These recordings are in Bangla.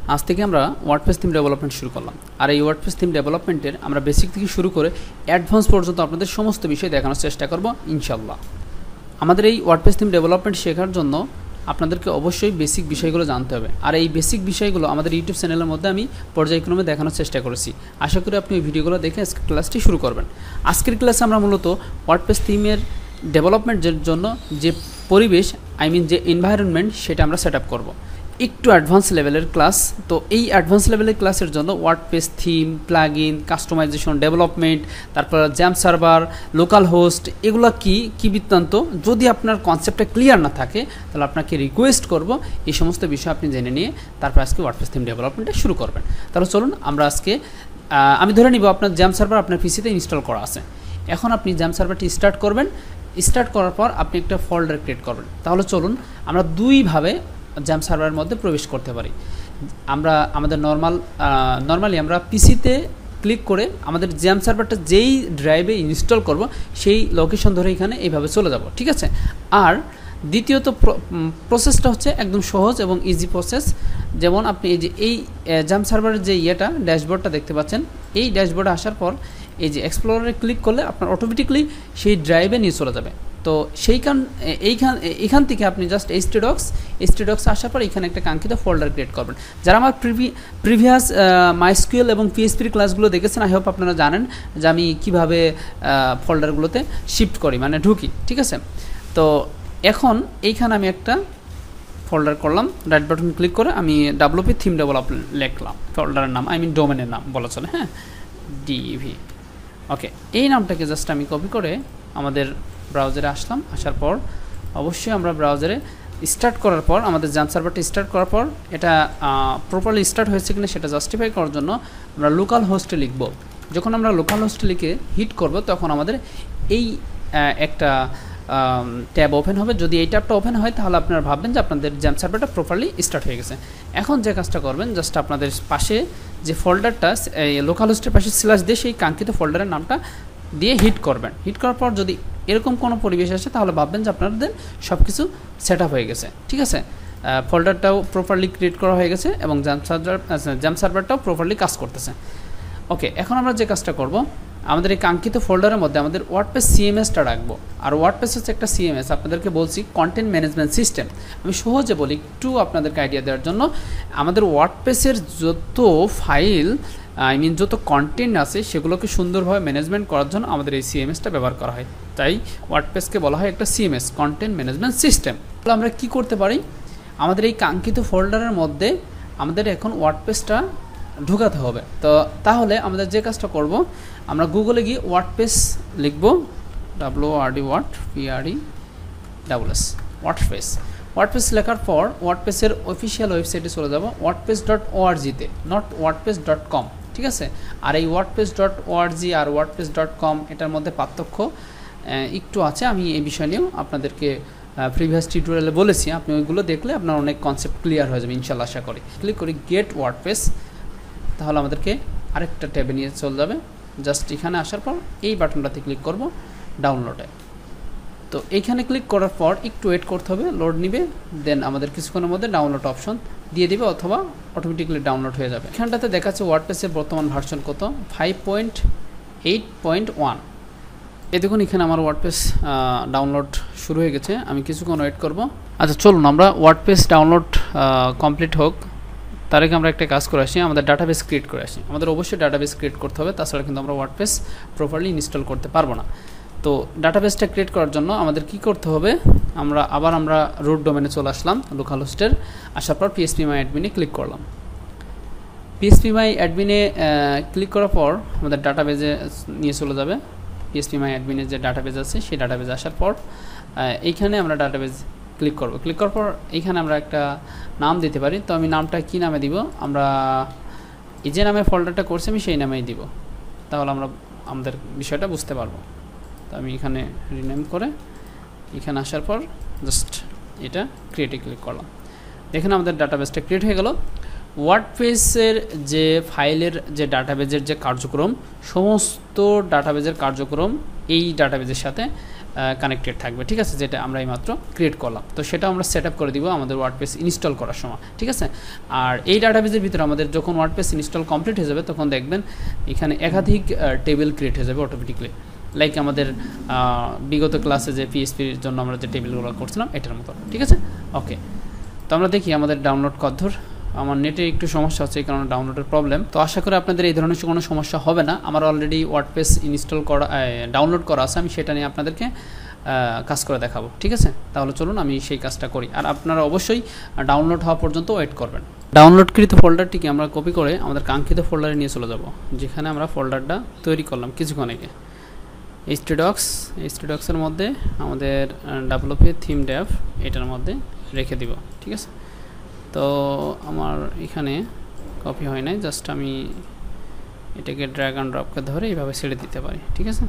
আজ থেকে আমরা ওয়ার্ডপ্রেস থিম ডেভেলপমেন্ট শুরু করলাম। আর এই ওয়ার্ডপ্রেস থিম ডেভেলপমেন্টের আমরা বেসিক থেকে শুরু করে অ্যাডভান্স পর্যন্ত আপনাদের সমস্ত বিষয় দেখানোর চেষ্টা করব ইনশাল্লাহ। আমাদের এই ওয়ার্ডপ্রেস থিম ডেভেলপমেন্ট শেখার জন্য আপনাদেরকে অবশ্যই বেসিক বিষয়গুলো জানতে হবে। আর এই বেসিক বিষয়গুলো আমাদের ইউটিউব চ্যানেলের মধ্যে আমি পর্যায়ক্রমে দেখানোর চেষ্টা করেছি। আশা করি আপনি এই ভিডিওগুলো দেখে আজকের ক্লাসটি শুরু করবেন। আজকের ক্লাসে আমরা মূলত ওয়ার্ডপ্রেস থিমের ডেভেলপমেন্টের জন্য যে পরিবেশ যে এনভায়রনমেন্ট সেটা আমরা সেট আপ করবো। একটু অ্যাডভান্স লেভেলের ক্লাস। তো এই অ্যাডভান্স লেভেলের ক্লাসের জন্য WordPress theme, plugin, customization, development, তারপর জ্যাম সার্ভার, লোকাল হোস্ট, এগুলো কি বৃত্তান্ত যদি আপনার কনসেপ্টটা ক্লিয়ার না থাকে তাহলে আপনাকে রিকোয়েস্ট করব এই সমস্ত বিষয় আপনি জেনে নিয়ে তারপর আজকে ওয়ার্ডপ্রেস থিম ডেভেলপমেন্টটা শুরু করবেন। তাহলে চলুন আমরা আজকে আমি ধরে নিব আপনার জ্যাম সার্ভার আপনার পিসিতে ইনস্টল করা আছে। এখন আপনি জ্যাম সার্ভারটি স্টার্ট করবেন। স্টার্ট করার পর আপনি একটা ফোল্ডার ক্রিয়েট করবেন। তাহলে চলুন আমরা দুইভাবে জ্যাম সার্ভারের মধ্যে প্রবেশ করতে পারি। আমরা আমাদের নর্মালি আমরা পিসিতে ক্লিক করে আমাদের জ্যাম সার্ভারটা যেই ড্রাইভে ইনস্টল করব সেই লোকেশন ধরে এখানে এইভাবে চলে যাব, ঠিক আছে। আর দ্বিতীয়ত প্রসেসটা হচ্ছে একদম সহজ এবং ইজি প্রসেস। যেমন আপনি এই জ্যাম সার্ভারের যে ড্যাশবোর্ডটা দেখতে পাচ্ছেন, এই ড্যাশবোর্ডে আসার পর এই যে এক্সপ্লোরারে ক্লিক করলে আপনার অটোমেটিকলি সেই ড্রাইভে নিয়ে চলে যাবে। তো এইখান থেকে আপনি জাস্ট এইচটিডক্স আসার পর এখানে একটা কাঙ্ক্ষিত ফোল্ডার ক্রিয়েট করবেন। যারা আমার প্রিভিয়াস মাইস্কুয়েল এবং পিএইচপি ক্লাসগুলো দেখেছেন, আই হোপ আপনারা জানেন যে আমি কীভাবে ফোল্ডারগুলোতে শিফট করি, মানে ঢুকি, ঠিক আছে। তো এখন এইখানে আমি একটা ফোল্ডার করলাম, রাইট বাটন ক্লিক করে আমি WP থিম ডেভেলপমেন্ট লিখলাম। ফোল্ডারের নাম ডোমেনের নাম বলা চলে, হ্যাঁ, ডিভি। ওকে, এই নামটাকে জাস্ট আমি কপি করে আমাদের ব্রাউজারে আসলাম। আসার পর অবশ্যই আমরা ব্রাউজারে স্টার্ট করার পর আমাদের জ্যাম সার্ভারটি স্টার্ট করার পর এটা প্রপারলি স্টার্ট হয়েছে কিনা সেটা জাস্টিফাই করার জন্য আমরা লোকাল হোস্টে লিখব। যখন আমরা লোকাল হোস্টে লিখে হিট করব তখন আমাদের এই একটা ট্যাব ওপেন হবে। যদি এই ট্যাবটা ওপেন হয় তাহলে আপনারা ভাববেন যে আপনাদের জ্যাম সার্ভারটা প্রপারলি স্টার্ট হয়ে গেছে। এখন যে কাজটা করবেন, জাস্ট আপনাদের পাশে যে ফোল্ডারটা লোকাল হোস্টের পাশে স্ল্যাশ দিয়ে সেই কাঙ্ক্ষিত ফোল্ডারের নামটা দিয়ে হিট করবেন। হিট করার পর যদি এরকম কোনো পরিবেশ আসে তাহলে ভাববেন যে আপনাদের সব কিছু সেট আপ হয়ে গেছে, ঠিক আছে। ফোল্ডারটাও প্রপারলি ক্রিয়েট করা হয়ে গেছে এবং জ্যাম সার্ভারটাও প্রপারলি কাজ করতেছে। ওকে, এখন আমরা যে কাজটা করব, আমাদের এই কাঙ্ক্ষিত ফোল্ডারের মধ্যে আমাদের ওয়ার্ডপ্রেস সিএমএসটা রাখবো। আর ওয়ার্ডপ্রেস হচ্ছে একটা সিএমএস, আপনাদেরকে বলছি কন্টেন্ট ম্যানেজমেন্ট সিস্টেম। আমি সহজে বলি একটু আপনাদেরকে আইডিয়া দেওয়ার জন্য, আমাদের ওয়ার্ডপ্রেসের যত ফাইল যত কন্টেন্ট আছে সেগুলোকে সুন্দরভাবে ম্যানেজমেন্ট করার জন্য আমাদের এই সিএমএসটা ব্যবহার করা হয়। তাই ওয়ার্ডপ্রেসকে বলা হয় একটা সিএমএস, কন্টেন্ট ম্যানেজমেন্ট সিস্টেম। তাহলে আমরা কি করতে পারি, আমাদের এই কাঙ্ক্ষিত ফোল্ডারের মধ্যে আমাদের এখন ওয়ার্ডপ্রেসটা ঢোকাতে হবে। তো তাহলে আমাদের যে কাজটা করব, আমরা গুগলে গিয়ে ওয়ার্ডপ্রেস লিখব, ওয়ার্ডপ্রেস লেখার পর ওয়ার্ডপ্রেসের অফিসিয়াল ওয়েবসাইটে চলে যাব, wordpress.org-তে, নট wordpress.com, ঠিক আছে। আর এই wordpress.org আর wordpress.com এটার মধ্যে পার্থক্য একটু আছে। আমি এই বিষয় নিয়েও আপনাদেরকে প্রিভিয়াস টিউটোরিয়ালে বলেছি, আপনি ওইগুলো দেখলে আপনার অনেক কনসেপ্ট ক্লিয়ার হয়ে যাবে ইনশাল্লাহ, আশা করি। ক্লিক করি গেট ওয়ার্ডপ্রেস, তাহলে আমাদেরকে আরেকটা ট্যাবে নিয়ে চলে যাবে। জাস্ট এখানে আসার পর এই বাটনটাতে ক্লিক করব, ডাউনলোডে। তো এইখানে ক্লিক করার পর একটু ওয়েট করতে হবে, লোড নিবে, দেন আমাদের কিছুক্ষণের মধ্যে ডাউনলোড অপশন দিয়ে দিবে অথবা অটোমেটিক্যালি ডাউনলোড হয়ে যাবে। এখানটাতে দেখাচ্ছে ওয়ার্ডপ্রেসের বর্তমান ভার্সন কত, 5.8.1। এই দেখুন এখানে আমার ওয়ার্ডপ্রেস ডাউনলোড শুরু হয়ে গেছে। আমি কিছুক্ষণ ওয়েট করব। আচ্ছা চলুন আমরা ওয়ার্ডপ্রেস ডাউনলোড কমপ্লিট হোক তার আগে আমরা একটা কাজ করে আসি, আমাদের ডাটাবেস ক্রিয়েট করে আসি। আমাদের অবশ্যই ডাটাবেস ক্রিয়েট করতে হবে, তাছাড়া কিন্তু আমরা ওয়ার্ডপ্রেস প্রপারলি ইনস্টল করতে পারবো না। তো ডাটাবেসটা ক্রিয়েট করার জন্য আমাদের কি করতে হবে, আমরা রুট ডোমেনে চলে আসলাম, লোকাল হোস্টের। আসার পর PHP মাই অ্যাডমিনে ক্লিক করলাম। PHP মাই অ্যাডমিনে ক্লিক করার পর আমাদের ডাটাবেজে নিয়ে চলে যাবে। PHP মাই অ্যাডমিনের যে ডাটাবেজ আছে সেই ডাটাবেজে আসার পর এইখানে আমরা ডাটাবেজ ক্লিক করব। ক্লিক করার পর এইখানে আমরা একটা নাম দিতে পারি। তো আমি নামটা কি নামে দিব, আমরা এই যে নামে ফোল্ডারটা করছি আমি সেই নামেই দিব, তাহলে আমরা আমাদের বিষয়টা বুঝতে পারবো। তো আমি এখানে রিনেম করে এখানে আসার পর জাস্ট এটা ক্রিয়েটে ক্লিক করলাম। দেখেন আমাদের ডাটাবেসটা ক্রিয়েট হয়ে গেল। ওয়ার্ডপ্রেসের যে ফাইলের যে ডাটাবেজের যে কার্যক্রম, সমস্ত ডাটাবেজের কার্যক্রম এই ডাটাবেজের সাথে কানেক্টেড থাকবে, ঠিক আছে, যেটা আমরা এইমাত্র ক্রিয়েট করলাম। তো সেটা আমরা সেট আপ করে দিব আমাদের ওয়ার্ডপ্রেস ইনস্টল করার সময়, ঠিক আছে। আর এই ডাটাবেসের ভিতরে আমাদের যখন ওয়ার্ডপ্রেস ইনস্টল কমপ্লিট হয়ে যাবে তখন দেখবেন এখানে একাধিক টেবিল ক্রিয়েট হয়ে যাবে অটোমেটিকলি, লাইক আমাদের বিগত ক্লাসে যে পিএইচপির জন্য আমরা যে টেবিলগুলো করছিলাম এটার মতো, ঠিক আছে। ওকে, তো আমরা দেখি আমাদের ডাউনলোড কতদূর। আমার নেটে একটু সমস্যা হচ্ছে এই কারণে ডাউনলোডের প্রবলেম। তো আশা করি আপনাদের এই ধরনের কোনো সমস্যা হবে না। আমার অলরেডি ওয়ার্ডপ্রেস ইনস্টল করা ডাউনলোড করা আছে, আমি সেটা নিয়ে আপনাদেরকে কাজ করে দেখাবো, ঠিক আছে। তাহলে চলুন আমি সেই কাজটা করি, আর আপনারা অবশ্যই ডাউনলোড হওয়া পর্যন্ত ওয়েট করবেন। ডাউনলোডকৃত ফোল্ডারটিকে আমরা কপি করে আমাদের কাঙ্ক্ষিত ফোল্ডারে নিয়ে চলে যাব, যেখানে আমরা ফোল্ডারটা তৈরি করলাম কিছুক্ষণ আগে। htdocs-এর মধ্যে আমাদের WP থিম ডেভ এটার মধ্যে রেখে দিব, ঠিক আছে। তো আমার এখানে কপি হয় নাই, জাস্ট আমি এটাকে ড্র্যাগ অ্যান্ড ড্রপকে ধরে এইভাবে ছেড়ে দিতে পারি, ঠিক আছে।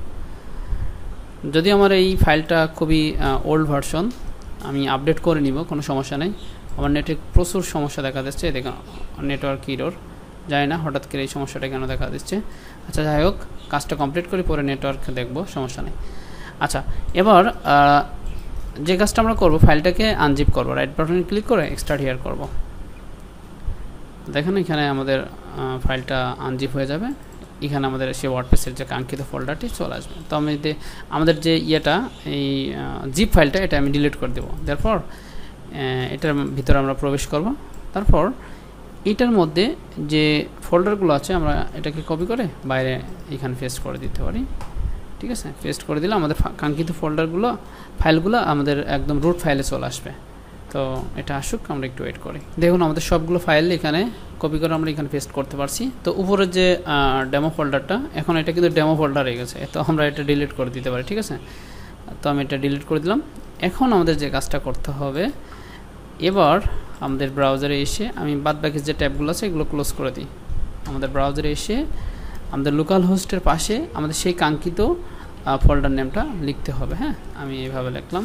যদি আমার এই ফাইলটা খুবই ওল্ড ভার্সন, আমি আপডেট করে নিব, কোনো সমস্যা নেই। আমার নেটে প্রচুর সমস্যা দেখা দিচ্ছে, দেখুন নেটওয়ার্ক ইরর, জানি না হঠাৎ করে এই সমস্যাটা কেন দেখা দিচ্ছে। আচ্ছা, যাই হোক, কাজটা কমপ্লিট করি, পরে নেটওয়ার্ক দেখব, সমস্যা নেই। আচ্ছা, এবার যে কাজটা আমরা করব, ফাইলটাকে আনজিপ করব, রাইট বাটনে ক্লিক করে এক্সট্রাক্ট হিয়ার করব। দেখেন এখানে আমাদের ফাইলটা আনজিপ হয়ে যাবে, এখানে আমাদের সেই ওয়ার্ডপ্রেসের যে কাঙ্ক্ষিত ফোল্ডারটি চলে আসবে। তো আমি আমাদের যে ইয়েটা এই জিপ ফাইলটা এটা আমি ডিলিট করে দেবো। তারপর এটার ভিতরে আমরা প্রবেশ করব, তারপর এটার মধ্যে যে ফোল্ডারগুলো আছে আমরা এটাকে কপি করে বাইরে এখানে পেস্ট করে দিতে পারি, ঠিক আছে। পেস্ট করে দিলে আমাদের কাঙ্ক্ষিত ফাইলগুলো আমাদের একদম রুট ফাইলে চলে আসবে। তো এটা আসুক, আমরা একটু ওয়েট করি। দেখুন আমাদের সবগুলো ফাইল এখানে কপি করে আমরা এখানে পেস্ট করতে পারছি। তো উপরের যে ডেমো ফোল্ডারটা, এখন এটা কিন্তু ডেমো ফোল্ডার হয়ে গেছে, তো আমরা এটা ডিলিট করে দিতে পারি, ঠিক আছে। তো আমি এটা ডিলিট করে দিলাম। এখন আমাদের যে কাজটা করতে হবে, এবার আমাদের ব্রাউজারে এসে আমি বাদবাকি যে ট্যাবগুলো আছে এগুলো ক্লোজ করে দিই। আমাদের ব্রাউজারে এসে আমাদের লোকাল হোস্টের পাশে আমাদের সেই কাঙ্ক্ষিত ফোল্ডার নেমটা লিখতে হবে। হ্যাঁ, আমি এইভাবে লিখলাম।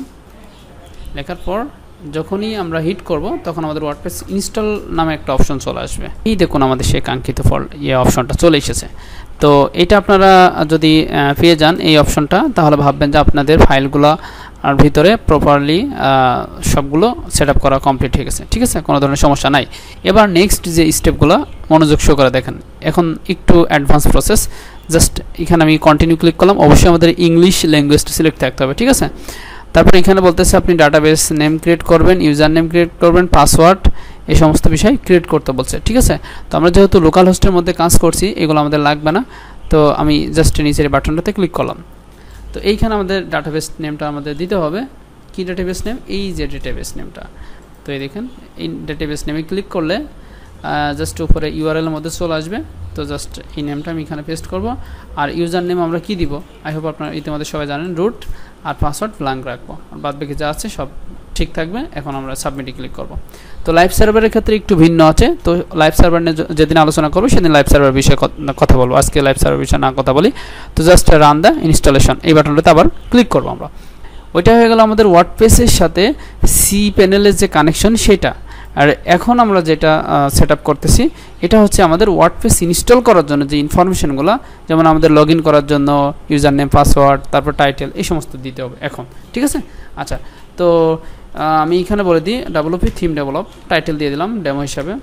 লেখার পর যখনই আমরা হিট করব তখন আমাদের ওয়ার্ডপ্রেস ইনস্টল নামে একটা অপশন চলে আসবে। এই দেখুন আমাদের সেই কাঙ্ক্ষিত অপশনটা চলে এসেছে। তো এটা আপনারা যদি পেয়ে যান এই অপশনটা, তাহলে ভাববেন যে আপনাদের ফাইলগুলো আর ভিতরে প্রপারলি সবগুলো সেট আপ করা কমপ্লিট হয়ে গেছে, ঠিক আছে, কোনো ধরনের সমস্যা নাই। এবার নেক্সট যে স্টেপগুলো মনোযোগ সহকারে দেখেন, এখন একটু অ্যাডভান্স প্রসেস। জাস্ট এখানে আমি কন্টিনিউ ক্লিক করলাম, অবশ্যই আমাদের ইংলিশ ল্যাঙ্গুয়েজটা সিলেক্ট থাকতে হবে, ঠিক আছে। তারপর এখানে বলতেছে আপনি ডাটাবেস নেম ক্রিয়েট করবেন, ইউজার নেম ক্রিয়েট করবেন, পাসওয়ার্ড, এই সমস্ত বিষয় ক্রিয়েট করতে বলছে, ঠিক আছে। তো আমরা যেহেতু লোকাল হোস্টের মধ্যে কাজ করছি এগুলো আমাদের লাগবে না, তো আমি জাস্ট নিচের বাটনটাতে ক্লিক করলাম। তো এইখানে আমাদের ডাটাবেস নেমটা আমাদের দিতে হবে। কি ডাটাবেস নেম? এই যে ডাটাবেস নেমটা। তো এই দেখেন এই ডাটাবেস নেমে ক্লিক করলে জাস্ট উপরে ইউআরএল এর মধ্যে চলে আসবে। তো জাস্ট এই নেমটা আমি এখানে পেস্ট করব। আর ইউজার নেম আমরা কি দিব, আই হোপ আপনারা ইতিমধ্যে সবাই জানেন, রুট, আর পাসওয়ার্ড ব্ল্যাঙ্ক রাখবো, আর বাদ বাকি যা আছে সব ঠিক থাকবে। এখন আমরা সাবমিটে ক্লিক করব। তো লাইভ সার্ভারের ক্ষেত্রে একটু ভিন্ন আছে। তো লাইভ সার্ভার নিয়ে যেদিন আলোচনা করবো সেদিন লাইভ সার্ভার বিষয়ে কথা বলবো, আজকে লাইভ সার্ভার বিষয়ে না কথা বলি। তো জাস্ট রান দ্য ইনস্টলেশন, এই বাটনটাতে আবার ক্লিক করবো আমরা। ওইটা হয়ে গেল আমাদের ওয়ার্ডপ্রেসের সাথে সি প্যানেলের যে কানেকশন সেটা। আর এখন আমরা যেটা সেট আপ করতেছি এটা হচ্ছে আমাদের ওয়ার্ডপ্রেস ইনস্টল করার জন্য যে ইনফরমেশনগুলো, যেমন আমাদের লগ ইন করার জন্য ইউজার নেম, পাসওয়ার্ড, তারপর টাইটেল, এই সমস্ত দিতে হবে এখন, ঠিক আছে। আচ্ছা, তো আমি এখানে বলে দিই WP থিম ডেভেলপ, টাইটেল দিয়ে দিলাম ডেমো হিসাবে,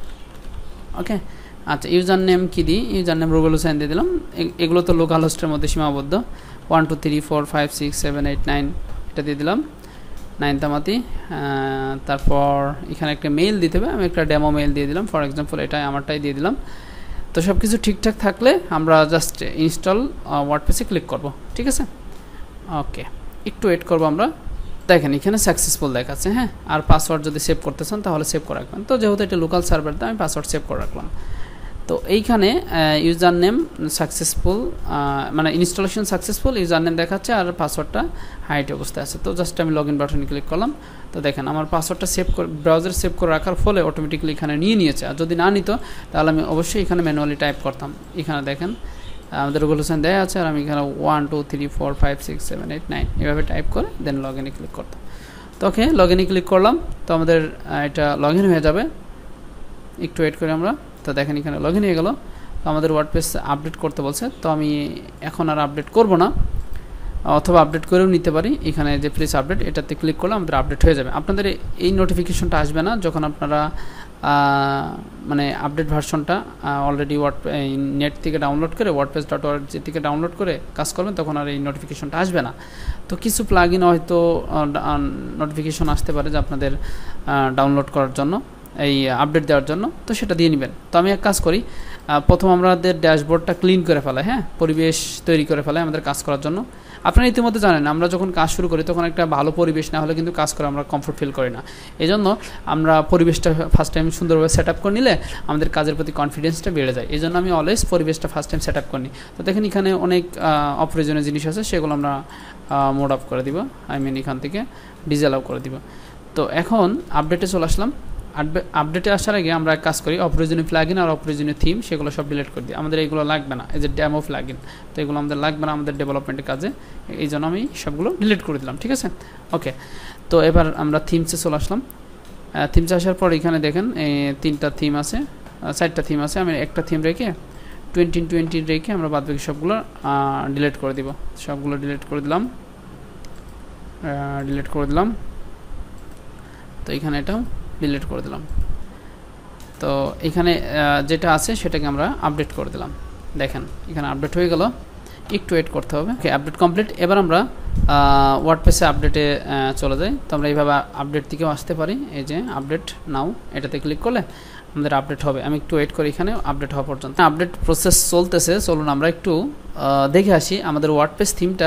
ওকে। আচ্ছা, ইউজার নেম কী দিই, ইউজার নেম রুবেল হোসেন দিয়ে দিলাম। এগুলো তো লোকাল হোস্টের মধ্যে সীমাবদ্ধ, 1 2 3 4 5 6 7 8 9 এটা দিয়ে দিলাম, 9 তামাতি। তারপর এখানে একটা মেইল দিতে হবে, আমি একটা ডেমো মেইল দিয়ে দিলাম, ফর এক্সাম্পল এটাই আমারটাই দিয়ে দিলাম। তো সব কিছু ঠিকঠাক থাকলে আমরা জাস্ট ইনস্টল ওয়ার্ডপ্রেসে ক্লিক করব, ঠিক আছে। ওকে, একটু ওয়েট করবো আমরা। দেখেন এখানে সাকসেসফুল দেখাচ্ছে, হ্যাঁ। আর পাসওয়ার্ড যদি সেভ করতে চান তাহলে সেভ করে রাখবেন। তো যেহেতু এটা লোকাল সার্ভার, আমি পাসওয়ার্ড সেভ করে রাখলাম। তো এইখানে ইউজার নেম সাকসেসফুল, মানে ইনস্টলেশন সাকসেসফুল, ইউজার নেম দেখাচ্ছে আর পাসওয়ার্ডটা হাইড অবস্থায় আছে। তো জাস্ট আমি লগ ইন বাটনে ক্লিক করলাম। তো দেখেন আমার পাসওয়ার্ডটা সেভ করে ব্রাউজারে সেভ করে রাখার ফলে অটোমেটিক্যালি এখানে নিয়ে নিয়েছে। আর যদি না নিত তাহলে আমি অবশ্যই এখানে ম্যানুয়ালি টাইপ করতাম। এখানে দেখেন আমাদের রেগুলেশন দেওয়া আছে, আর আমি এখানে 1 2 3 4 5 6 7 8 9 এভাবে টাইপ করে দেন লগ ইনে ক্লিক করতাম। তো ওকে, লগ ইনে ক্লিক করলাম। তো আমাদের এটা লগ ইন হয়ে যাবে, একটু ওয়েট করি আমরা। তো দেখেন এখানে লগ ইন হয়ে গেল। তো আমাদের ওয়ার্ডপ্রেস আপডেট করতে বলছে, তো আমি এখন আর আপডেট করব না। অথবা আপডেট করেও নিতে পারি। এখানে যে প্লিজ আপডেট এটাতে ক্লিক করলে আমাদের আপডেট হয়ে যাবে। আপনাদের এই নোটিফিকেশনটা আসবে না যখন আপনারা মানে আপডেট ভার্সনটা অলরেডি নেট থেকে ডাউনলোড করে wordpress.org থেকে ডাউনলোড করে কাজ করবেন, তখন আর এই নোটিফিকেশনটা আসবে না। তো কিছু প্লাগইন হয়তো নোটিফিকেশন আসতে পারে যে আপনাদের ডাউনলোড করার জন্য, এই আপডেট দেওয়ার জন্য, তো সেটা দিয়ে নেবেন। তো আমি এক কাজ করি, প্রথম আমাদের ড্যাশবোর্ডটা ক্লিন করে ফেলাই, হ্যাঁ, পরিবেশ তৈরি করে ফেলাই আমাদের কাজ করার জন্য। আপনারা ইতিমধ্যে জানেন আমরা যখন কাজ শুরু করি তখন একটা ভালো পরিবেশ না হলে কিন্তু কাজ করে আমরা কমফোর্ট ফিল করি না। এই জন্য আমরা পরিবেশটা ফার্স্ট টাইম সুন্দরভাবে সেট আপ করে নিলে আমাদের কাজের প্রতি কনফিডেন্সটা বেড়ে যায়। এই জন্য আমি অলওয়েজ পরিবেশটা ফার্স্ট টাইম সেট আপ করি। তো দেখেন এখানে অনেক অপ্রয়োজনীয় জিনিস আছে, সেগুলো আমরা মোড অফ করে দিব, এখান থেকে ডিসঅ্যালাউ করে দিব। তো এখন আপডেটে চলে আসলাম। আপডেটে আসার আগে আমরা কাজ করি, অপ্রয়োজনীয় প্লাগইন আর অপ্রয়োজনীয় থিম সেগুলো সব ডিলিট করে দিই। আমাদের এইগুলো লাগবে না, এই যে ডেমো প্লাগইন, তো এগুলো আমাদের লাগবে না আমাদের ডেভেলপমেন্টের কাজে, এই জন্য আমি সবগুলো ডিলিট করে দিলাম। ঠিক আছে, ওকে। তো এবার আমরা থিমসে চলে আসলাম। থিমসে আসার পর এখানে দেখেন 3টা থিম আছে, 4টা থিম আছে। আমি একটা থিম রেখে 2020 রেখে আমরা বাদবাকি সবগুলো ডিলিট করে দিব। সবগুলো ডিলিট করে দিলাম, তো এখানে এটাও ডিলিট করে দিলাম। তো এখানে যেটা আছে সেটাকে আমরা আপডেট করে দিলাম। দেখেন এখানে আপডেট হয়ে গেল, একটু ওয়েট করতে হবে। Okay, update complete. এবার আমরা ওয়ার্ডপ্রেসে আপডেটে চলে যাই। তো আমরা এইভাবে আপডেট থেকেও আসতে পারি, এই যে আপডেট নাও, এটাতে ক্লিক করলে আমাদের আপডেট হবে। আমি একটু ওয়েট করি এখানে আপডেট হওয়া পর্যন্ত। আপডেট প্রসেস চলতেছে, চলুন আমরা একটু দেখে আসি আমাদের ওয়ার্ডপ্রেস থিমটা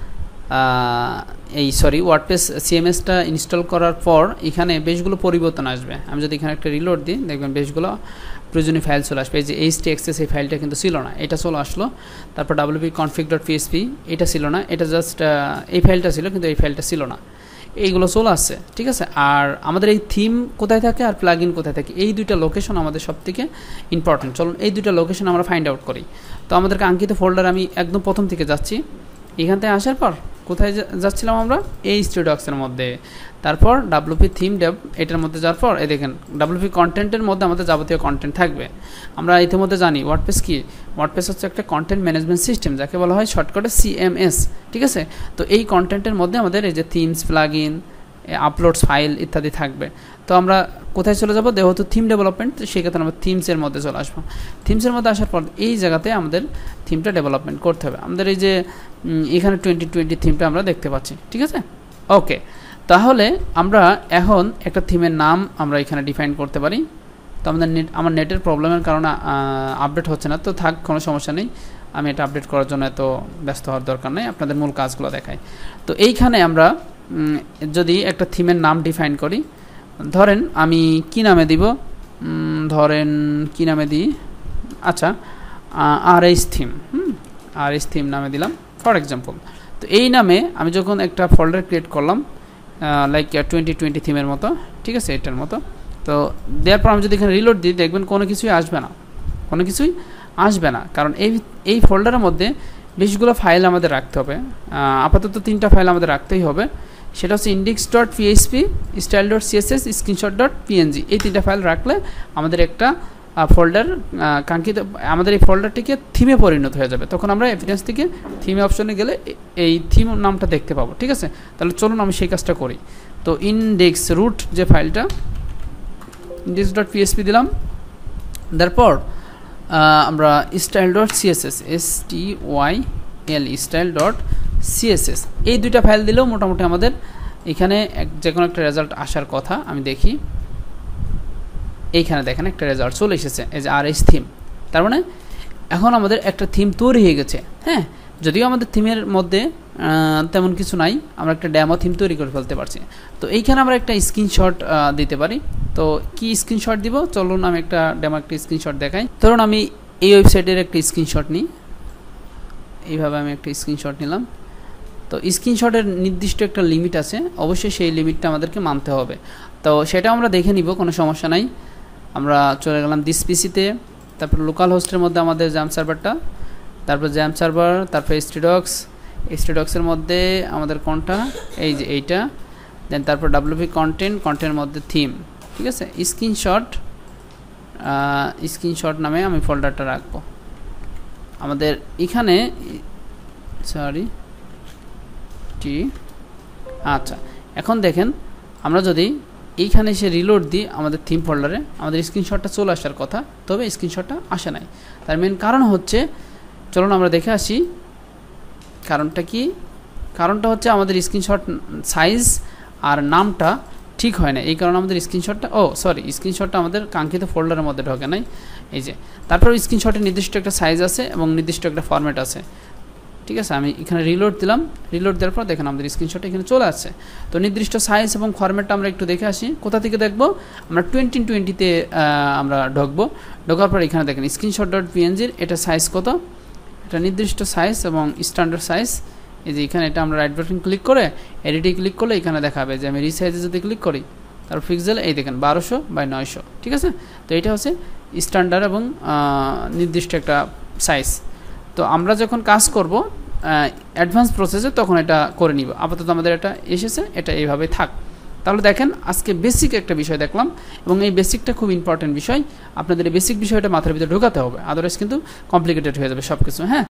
ওয়ার্ডপ্রেস সিএমএসটা ইনস্টল করার পর এখানে বেশগুলো পরিবর্তন আসবে। আমি যদি এখানে একটা রিলোড দিই দেখবেন বেশগুলো প্রয়োজনীয় ফাইল চলে আসবে। এই যে htxs এই ফাইলটা কিন্তু ছিল না, এটা চলে আসলো। তারপর wp-config.php এটা ছিল না, এটা জাস্ট এই ফাইলটা ছিল, কিন্তু এই ফাইলটা ছিল না, এইগুলো চলে আসছে। ঠিক আছে, আর আমাদের এই থিম কোথায় থাকে আর প্লাগইন কোথায় থাকে, এই দুইটা লোকেশন আমাদের সবথেকে ইম্পর্টেন্ট। চলুন এই দুইটা লোকেশন আমরা ফাইন্ড আউট করি। তো আমাদের কাঙ্ক্ষিত ফোল্ডার আমি একদম প্রথম থেকে যাচ্ছি। এখান থেকে আসার পর কোথায় যাচ্ছিলাম আমরা, এই স্টুডিওক্সের মধ্যে। তারপর wp থিম ডেভ এটার মধ্যে যাওয়ার পর এই দেখেন wp কন্টেন্টের মধ্যে আমাদের যাবতীয় কন্টেন্ট থাকবে। আমরা ইতিমধ্যে জানি ওয়ার্ডপ্রেস কি, ওয়ার্ডপ্রেস হচ্ছে একটা কন্টেন্ট ম্যানেজমেন্ট সিস্টেম, যাকে বলা হয় শর্টকাটে CMS। ঠিক আছে, তো এই কন্টেন্টের মধ্যে আমাদের এই যে থিমস, প্লাগইন, আপলোডস, ফাইল ইত্যাদি থাকবে। তো আমরা কোথায় চলে যাবো, যেহেতু থিম ডেভেলপমেন্ট, সেক্ষেত্রে আমরা থিমসের মধ্যে চলে আসবো। থিমসের মধ্যে আসার পর এই জায়গাতে আমাদের থিমটা ডেভেলপমেন্ট করতে হবে। আমাদের এই যে এখানে 2020 থিমটা আমরা দেখতে পাচ্ছি। ঠিক আছে, ওকে। তাহলে আমরা এখন একটা থিমের নাম আমরা এখানে ডিফাইন করতে পারি। তো আমার নেটের প্রবলেমের কারণে আপডেট হচ্ছে না, তো থাক, কোনো সমস্যা নেই। আমি এটা আপডেট করার জন্য এত ব্যস্ত হওয়ার দরকার নেই, আপনাদের মূল কাজগুলো দেখাই। তো এইখানে আমরা যদি একটা থিমের নাম ডিফাইন করি, ধরেন আমি কি নামে দিব, ধরেন কি নামে দিই, আচ্ছা RH থিম, RH থিম নামে দিলাম ফর এক্সাম্পল। তো এই নামে আমি যখন একটা ফোল্ডার ক্রিয়েট করলাম লাইক 2020 থিমের মতো, ঠিক আছে, এটার মতো। তো দেওয়ার পর আমি যদি এখানে রিলোড দিই দেখবেন কোনো কিছুই আসবে না, কারণ এই ফোল্ডারের মধ্যে বেশগুলো ফাইল আমাদের রাখতে হবে। আপাতত 3টা ফাইল আমাদের রাখতেই হবে। সেটা হচ্ছে index.php, style.css, screenshot.png। এই 3টা ফাইল রাখলে আমাদের একটা ফোল্ডার কাঙ্ক্ষিত, আমাদের এই ফোল্ডারটিকে থিমে পরিণত হয়ে যাবে। তখন আমরা এভিডেন্স থেকে থিমে অপশনে গেলে এই থিম নামটা দেখতে পাবো। ঠিক আছে, তাহলে চলুন আমি সেই কাজটা করি। তো ইন্ডেক্স রুট যে ফাইলটা index.php দিলাম, তারপর আমরা style.css, style.css এই 2টা ফাইল দিলেও মোটামুটি আমাদের এখানে যে কোনো একটা রেজাল্ট আসার কথা। আমি দেখি এইখানে দেখেন একটা রেজাল্ট চলে এসেছে, এই যে RH থিম। তার মানে এখন আমাদের একটা থিম তৈরি হয়ে গেছে। হ্যাঁ, যদিও আমাদের থিমের মধ্যে তেমন কিছু নাই, আমরা একটা ডেমো থিম তৈরি করে ফেলতে পারছি। তো এইখানে আমরা একটা স্ক্রিনশট দিতে পারি। তো কি স্ক্রিনশট দিব, চলুন আমি একটা ডেমো একটা স্ক্রিনশট দেখাই। ধরুন আমি এই ওয়েবসাইটের একটা স্ক্রিনশট নিই, এইভাবে আমি একটা স্ক্রিনশট নিলাম। তো স্ক্রিনশটের নির্দিষ্ট একটা লিমিট আছে, অবশ্যই সেই লিমিটটা আমাদেরকে মানতে হবে। তো সেটা আমরা দেখে নিব, কোনো সমস্যা নাই। আমরা চলে গেলাম দিস পিসিতে, তারপর লোকাল হোস্টের মধ্যে আমাদের জ্যাম সার্ভারটা, তারপর জ্যাম সার্ভার, তারপর স্ট্রিডক্সের মধ্যে আমাদের কোনটা, এই যে এইটা, দেন তারপর wp কন্টেন্টের মধ্যে থিম। ঠিক আছে, স্ক্রিনশট নামে আমি ফোল্ডারটা রাখবো। আমাদের এখানে টি আচ্ছা এখন দেখেন আমরা যদি এইখানে এসে রিলোড দিই আমাদের থিম ফোল্ডারে আমাদের স্ক্রিনশটটা চলে আসার কথা, তবে স্ক্রিনশটটা আসে নাই। তার মেন কারণ হচ্ছে, চলুন আমরা দেখে আসি কারণটা কি। কারণটা হচ্ছে আমাদের স্ক্রিনশট সাইজ আর নামটা ঠিক হয় না, এই কারণে আমাদের স্ক্রিনশটটা স্ক্রিনশটটা আমাদের কাঙ্ক্ষিত ফোল্ডারের মধ্যে ঢোকে নাই। এই যে তারপর স্ক্রিনশটের নির্দিষ্ট একটা সাইজ আছে এবং নির্দিষ্ট একটা ফরম্যাট আছে, ঠিক আছে। আমি এখানে রিলোড দিলাম, রিলোড দেওয়ার পর দেখেন আমাদের স্ক্রিনশট এখানে চলে আসছে। তো নির্দিষ্ট সাইজ এবং ফরম্যাটটা আমরা একটু দেখে আসি। কোথা থেকে দেখবো? আমরা 2020-তে আমরা ঢুকবো। ঢোকার পর এখানে দেখেন screenshot.png এটা সাইজ কত, এটা নির্দিষ্ট সাইজ এবং স্ট্যান্ডার্ড সাইজ। এই যে এখানে এটা আমরা রাইট বাটন ক্লিক করে এডিটে ক্লিক করলে এখানে দেখাবে যে আমি রিসাইজে যদি ক্লিক করি তারপর পিক্সেল এই দেখেন 1200/900, ঠিক আছে। তো এটা হচ্ছে স্ট্যান্ডার্ড এবং নির্দিষ্ট একটা সাইজ। তো আমরা যখন কাজ করব অ্যাডভান্স প্রসেসে তখন এটা করে নিব। আপাতত আমাদের এটা এসেছে, এটা এইভাবে থাক। তাহলে দেখেন আজকে বেসিক একটা বিষয় দেখলাম এবং এই বেসিকটা খুব ইম্পর্টেন্ট বিষয়। আপনাদের এই বেসিক বিষয়টা মাথার ভিতরে ঢোকাতে হবে, আদারওয়াইজ কিন্তু কমপ্লিকেটেড হয়ে যাবে সব কিছু। হ্যাঁ।